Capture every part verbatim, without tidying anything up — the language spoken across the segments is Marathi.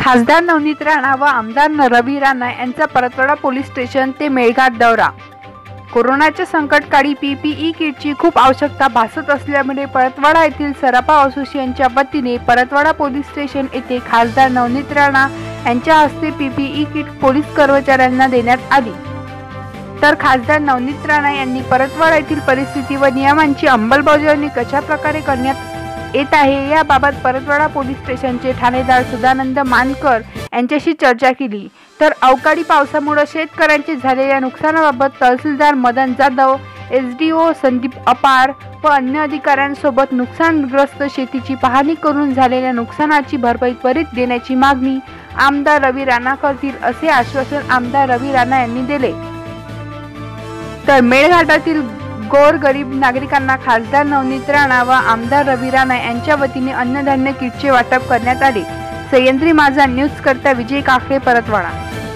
खासदार नवनीत राणा व आमदार रवी राणा यांचा परतवाडा पोलीस स्टेशन ते मेळघाट दौरा। कोरोनाच्या संकटकाळी पीपीई किटची खूप आवश्यकता भासत असल्यामुळे परतवाडा येथील सराफा असोसिएशनच्या वतीने परतवाडा पोलीस स्टेशन येथे खासदार नवनीत राणा यांच्या हस्ते पीपीई किट पोलीस कर्मचाऱ्यांना देण्यात आली। तर खासदार नवनीत राणा यांनी परतवाडा येथील परिस्थिती व नियमांची अंमलबजावणी कशा प्रकारे करण्यात येत आहे याबाबत परतवाडा पोलीस स्टेशनचे ठाणेदार सदानंद मानकर यांच्याशी चर्चा केली। तर अवकाळी पावसामुळे शेतकऱ्यांचे झालेल्या नुकसानाबाबत तहसीलदार मदन जाधव, एसडीओ संदीप अपार व अन्य अधिकाऱ्यांसोबत नुकसानग्रस्त शेतीची पाहणी करून झालेल्या नुकसानाची भरपाई त्वरित देण्याची मागणी आमदार रवी राणा करतील असे आश्वासन आमदार रवी राणा यांनी दिले। तर मेळघाटातील गोरगरीब नागरिकांना खासदार नवनीत राणा व आमदार रवी राणा यांच्या वतीने अन्नधान्य किटचे वाटप करण्यात आले। सह्याद्री माझा न्यूज करता विजय काकडे, परतवाडा।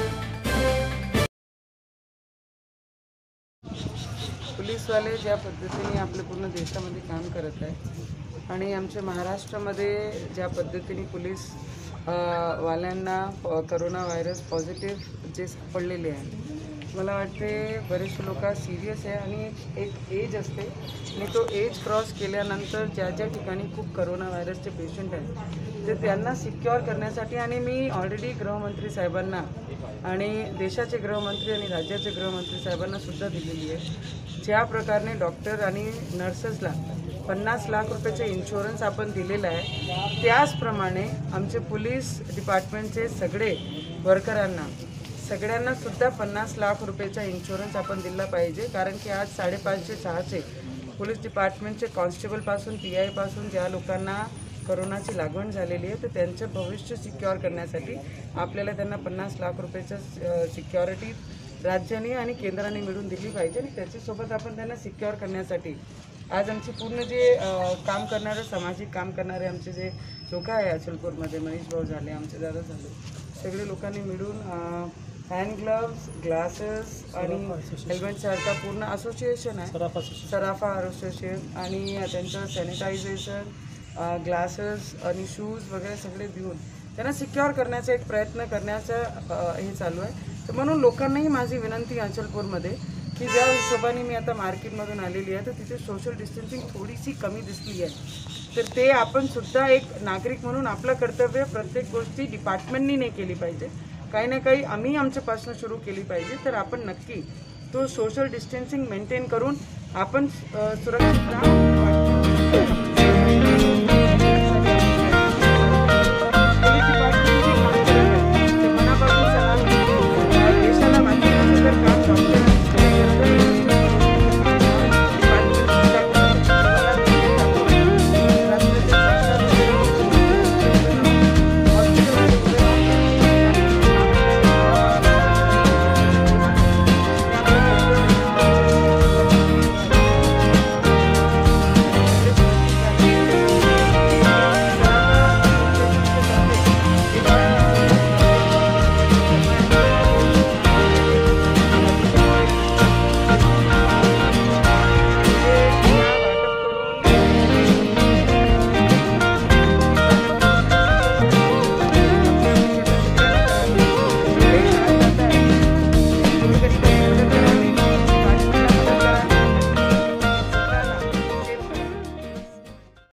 पोलीसवाले ज्या पद्धतीने आपल्या पूर्ण देशामध्ये काम करत आहे आणि आमच्या महाराष्ट्रामध्ये ज्या पद्धतीने पोलीस वाल्यांना कोरोना व्हायरस पॉझिटिव्ह जे सापडलेले आहे, मला वाटते बरेचसे लोक सिरियस आहे आणि एक एज असते आणि तो एज क्रॉस केल्यानंतर ज्या ज्या ठिकाणी खूप कोरोना व्हायरसचे पेशंट आहेत ते त्यांना सिक्युअर करण्यासाठी आणि मी ऑलरेडी गृहमंत्री साहेबांना आणि देशाचे गृहमंत्री आणि राज्याचे गृहमंत्री साहेबांना सुद्धा दिलेली आहे। ज्या प्रकारे डॉक्टर आणि नर्सेसला पन्नास लाख रुपयाचे इन्शुरन्स आपण दिलेला आहे, त्याचप्रमाणे आमचे पोलीस डिपार्टमेंटचे सगळे वर्करांना सगळ्यांना सुद्धा पन्नास लाख रुपयाचा इन्शुरन्स आपण दिला पाहिजे। कारण की आज साडेपाचशे सहाशे पोलीस डिपार्टमेंटचे कॉन्स्टेबलपासून पी आयपासून ज्या लोकांना कोरोनाची लागण झालेली आहे तर त्यांचं भविष्य सिक्युअर करण्यासाठी आपल्याला त्यांना पन्नास लाख रुपयाचं सिक्युरिटी राज्याने आणि केंद्राने मिळून दिली पाहिजे आणि त्याच्यासोबत आपण त्यांना सिक्युअर करण्यासाठी आज आमचे पूर्ण जे काम करणारे सामाजिक काम करणारे आमचे जे लोक आहे अचलपूरमध्ये, मनीष भाऊ झाले, आमचे दादा झाले, सगळे लोकांनी मिळून हँड ग्लव्स, ग्लासेस आणि हेल्मेटसारखा पूर्ण असोसिएशन आहे सराफा असोसिएशन आणि त्यांचं सॅनिटायझेशन, ग्लासेस आणि शूज वगैरे सगळे देऊन त्यांना सिक्युअर करण्याचा एक प्रयत्न करण्याचा हे चालू आहे। तर म्हणून लोकांनाही माझी विनंती अचलपूरमध्ये की ज्या हिशोबाने मी आता मार्केटमधून आलेली आहे तर तिथे सोशल डिस्टन्सिंग थोडीशी कमी दिसली आहे, तर ते आपण सुद्धा एक नागरिक म्हणून आपलं कर्तव्य प्रत्येक गोष्टी डिपार्टमेंटनी नाही केली पाहिजे, काही ना काही आम्ही आमच्यापासून सुरू केली पाहिजे। तर आपण नक्की तो सोशल डिस्टन्सिंग मेंटेन करून आपण सुरक्षित राहा।